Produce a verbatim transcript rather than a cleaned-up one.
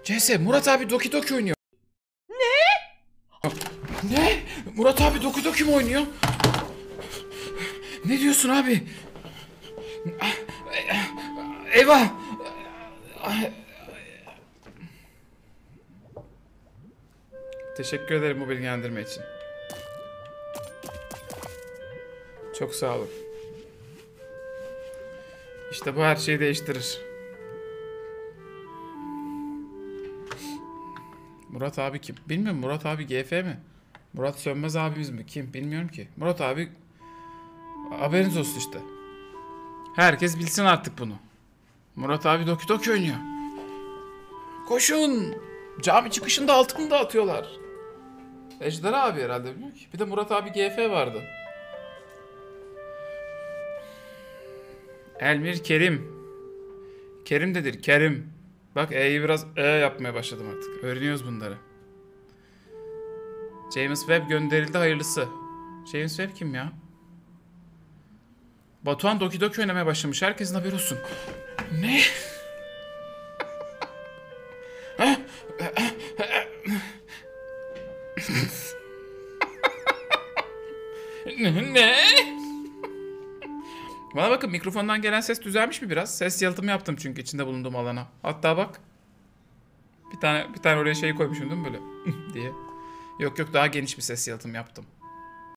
C S, Murat abi Doki Doki oynuyor. Ne? Ne? Murat abi Doki Doki mi oynuyor? Ne diyorsun abi? Eyvah! Teşekkür ederim bu bilgilendirme için. Çok sağ olun. İşte bu her şeyi değiştirir. Murat abi kim? Bilmiyorum. Murat abi G F mi? Murat Sönmez abimiz mi? Kim? Bilmiyorum ki. Murat abi, haberiniz olsun işte. Herkes bilsin artık bunu. Murat abi Doki Doki oynuyor. Koşun! Cami çıkışında altını dağıtıyorlar. Ejder abi herhalde, bilmiyorum ki. Bir de Murat abi G F vardı. Elmir Kerim. Kerim dedir, Kerim. Bak E'yi biraz E yapmaya başladım artık. Öğreniyoruz bunları. James Webb gönderildi, hayırlısı. James Webb kim ya? Batuhan Doki Doki oynamaya başlamış. Herkesin haberi olsun. Ne? Ne? Bana bakın, mikrofondan gelen ses düzelmiş mi biraz? Ses yalıtımı yaptım çünkü içinde bulunduğum alana. Hatta bak. Bir tane bir tane oraya şeyi koymuşum değil mi böyle diye. Yok yok, daha geniş bir ses yalıtım yaptım.